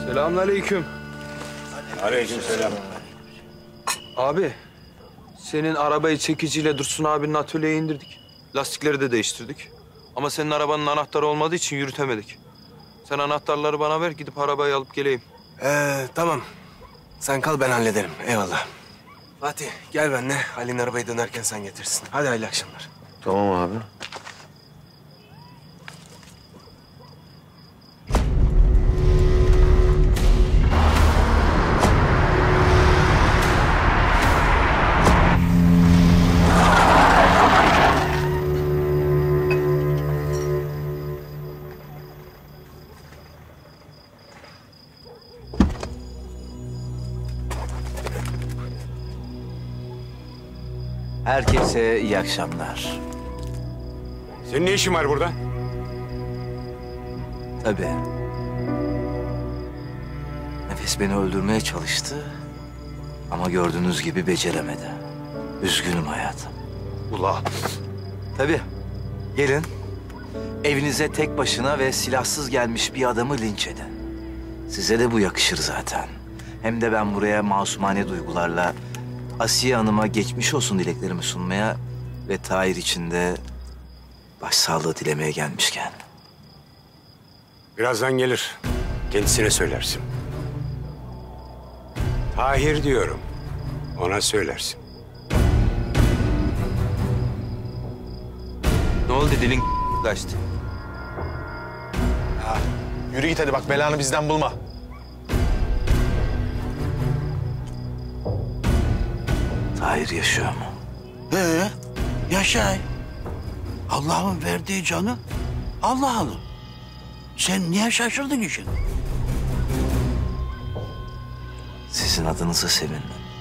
Selamünaleyküm. Aleykümselam. Abi, senin arabayı çekiciyle Dursun abinin atölyeye indirdik. Lastikleri de değiştirdik. Ama senin arabanın anahtarı olmadığı için yürütemedik. Sen anahtarları bana ver, gidip arabayı alıp geleyim. Tamam. Sen kal, ben hallederim. Eyvallah. Fatih, gel benimle. Ali'nin arabayı dönerken sen getirsin. Hadi hayırlı akşamlar. Tamam abi. Herkese iyi akşamlar. Senin ne işin var burada? Tabii. Nefes beni öldürmeye çalıştı. Ama gördüğünüz gibi beceremedi. Üzgünüm hayatım. Ula. Tabii. Gelin. Evinize tek başına ve silahsız gelmiş bir adamı linç edin. Size de bu yakışır zaten. Hem de ben buraya masumane duygularla Asiye Hanım'a geçmiş olsun dileklerimi sunmaya ve Tahir için de başsağlığı dilemeye gelmişken. Birazdan gelir. Kendisine söylersin. Tahir diyorum. Ona söylersin. Ne oldu, dilin kaçtı? Yürü git hadi bak, belanı bizden bulma. Tahir yaşıyor mu? Yaşay. Allah'ın verdiği canı Allah alır. Sen niye şaşırdın ki şimdi? Sizin adınıza sevindim.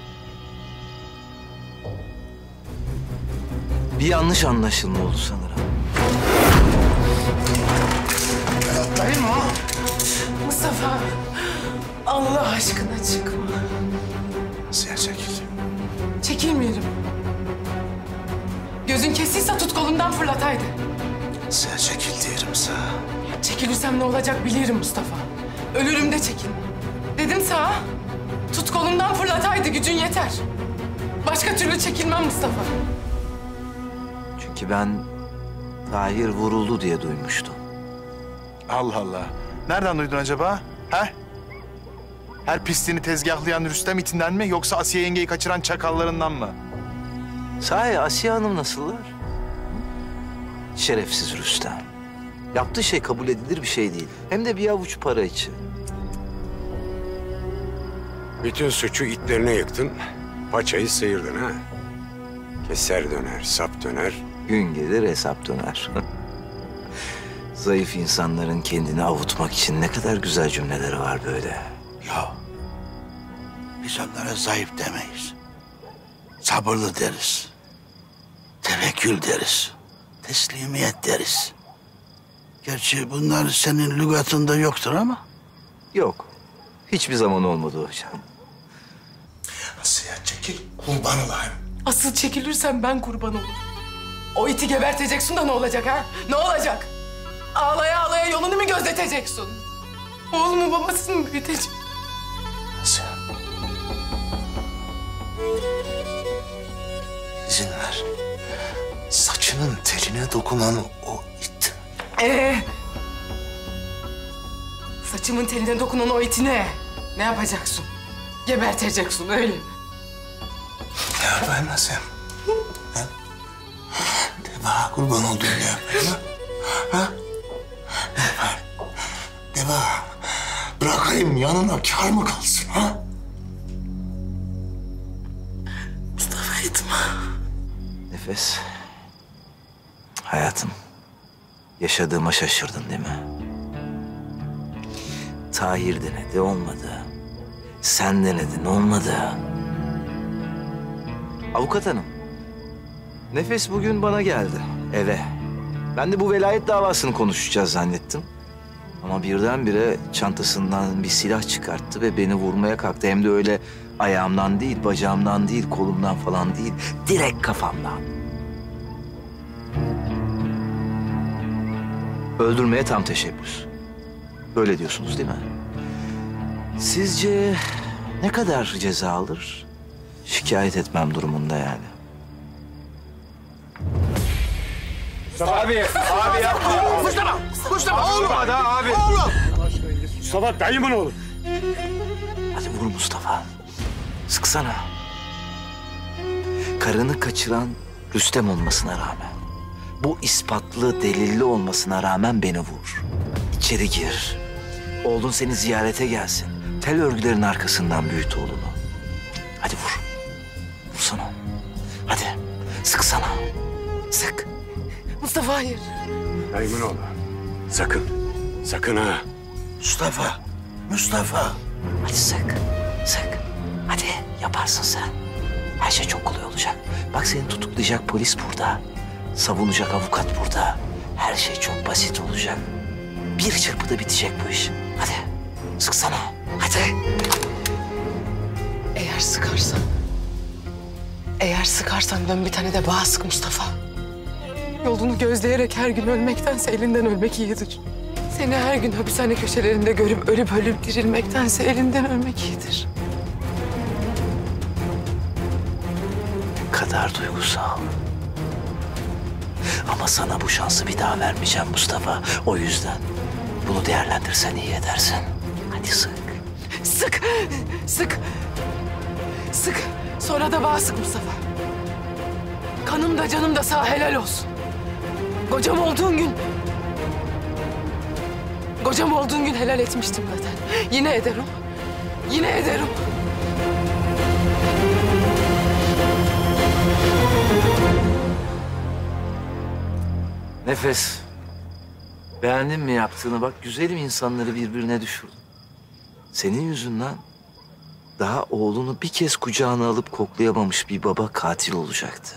Bir yanlış anlaşılma oldu sanırım. Mustafa, Allah aşkına çıkma. Sen çekil. Çekilmeyelim. Gözün kesiyse tut kolundan fırlat haydi. Sen çekil diyelim sana. Çekilirsem ne olacak bilirim Mustafa. Ölürüm de çekilmem. Dedim sana. Tut kolundan fırlat haydi, gücün yeter. Başka türlü çekilmem Mustafa. Çünkü ben Tahir vuruldu diye duymuştum. Allah Allah. Nereden duydun acaba? He? Her pisliğini tezgahlayan Rüstem itinden mi yoksa Asiye yengeyi kaçıran çakallarından mı? Sahi Asiye Hanım nasıllar? Şerefsiz Rüstem. Yaptığı şey kabul edilir bir şey değil. Hem de bir avuç para için. Bütün suçu itlerine yıktın. Paçayı sıyırdın ha. Keser döner, sap döner. Gün gelir hesap döner. Zayıf insanların kendini avutmak için ne kadar güzel cümleleri var böyle. Ya biz onlara zayıf demeyiz. Sabırlı deriz. Tevekkül deriz. Teslimiyet deriz. Gerçi bunlar senin lügatında yoktur ama. Yok. Hiçbir zaman olmadı hocam. Asiye çekil, kurban olayım. Asıl çekilirsem ben kurban olurum. O iti geberteceksin da ne olacak ha? Ne olacak? Ağlaya ağlaya yolunu mu gözleteceksin? Oğlumu babasını mı büyütecek? Asiye. İzin ver. Saçının teline dokunan o it. Saçımın teline dokunan o iti ne? Ne yapacaksın? Geberteceksin öyle mi? Ne yapayım Asiye? Ha? De bana kurban olduğum ne yapayım ha? Ha? Ne yapayım? De bana bırakayım yanına kâr mı kalsın ha? Mustafa etme. Nefes. Hayatım. Yaşadığıma şaşırdın değil mi? Tahir denedi, olmadı. Sen denedin, olmadı. Avukat hanım. Nefes bugün bana geldi, eve. Ben de bu velayet davasını konuşacağız zannettim. Ama birdenbire çantasından bir silah çıkarttı ve beni vurmaya kalktı. Hem de öyle ayağımdan değil, bacağımdan değil, kolumdan falan değil. Direkt kafamdan. Öldürmeye tam teşebbüs. Böyle diyorsunuz değil mi? Sizce ne kadar ceza alır? Şikayet etmem durumunda yani. Mustafa dayımın oğlu. Hadi vur Mustafa. Sıksana. Karını kaçıran Rüstem olmasına rağmen, bu ispatlı, delilli olmasına rağmen beni vur. İçeri gir. Oğlun seni ziyarete gelsin. Tel örgülerin arkasından büyüt oğlunu. Hadi vur. Vursana. Hadi. Sıksana. Sık. Mustafa hayır. Dayımın oğlu. Sakın. Sakın ha. Mustafa, Mustafa. Hadi sık. Sık. Hadi yaparsın sen. Her şey çok kolay olacak. Bak seni tutuklayacak polis burada. Savunacak avukat burada. Her şey çok basit olacak. Bir çırpıda bitecek bu iş. Hadi sıksana. Hadi. Eğer sıkarsan ben bir tane de bağ sık Mustafa. Yolunu gözleyerek her gün ölmektense elinden ölmek iyidir. Seni her gün hapishane köşelerinde görüp ölüp ölüp dirilmektense elinden ölmek iyidir. Ne kadar duygusal. Ama sana bu şansı bir daha vermeyeceğim Mustafa. O yüzden bunu değerlendirsen iyi edersin. Hadi sık. Sık, sık, sık. Sonra da bağ sık Mustafa. Kanım da canım da sağ helal olsun. Kocam olduğun gün helal etmiştim zaten. Yine ederim. Yine ederim. Nefes. Beğendin mi yaptığını? Bak güzelim insanları birbirine düşürdün. Senin yüzünden daha oğlunu bir kez kucağına alıp koklayamamış bir baba katil olacaktı.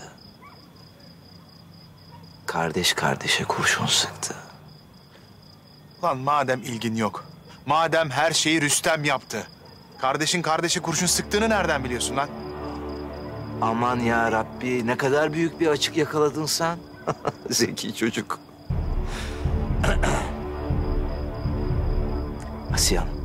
Kardeş kardeşe kurşun sıktı. Lan madem ilgin yok, madem her şeyi Rüstem yaptı, kardeşin kardeşe kurşun sıktığını nereden biliyorsun lan? Aman ya Rabbi ne kadar büyük bir açık yakaladın sen. Zeki çocuk. Asiye Hanım.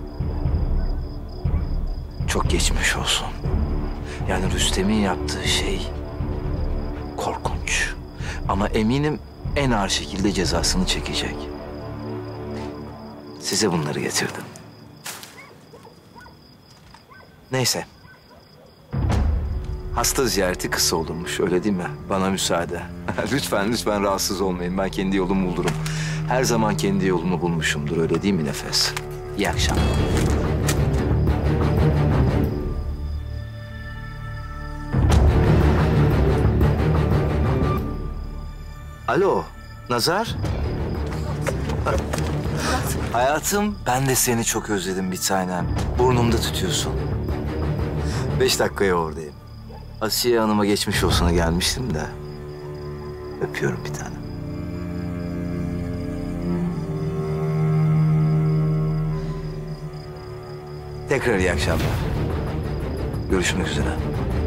Çok geçmiş olsun. Yani Rüstem'in yaptığı şey korkunç. Ama eminim en ağır şekilde cezasını çekecek. Size bunları getirdim. Neyse. Hasta ziyareti kısa olurmuş, öyle değil mi? Bana müsaade. Lütfen rahatsız olmayın. Ben kendi yolumu bulurum. Her zaman kendi yolumu bulmuşumdur, öyle değil mi Nefes? İyi akşamlar. Alo, Nazar? Hayatım, ben de seni çok özledim bir tanem. Burnumda tutuyorsun. 5 dakikaya oradayım. Asiye Hanım'a geçmiş olsuna gelmiştim de. Öpüyorum bir tanem. Tekrar iyi akşamlar. Görüşmek üzere.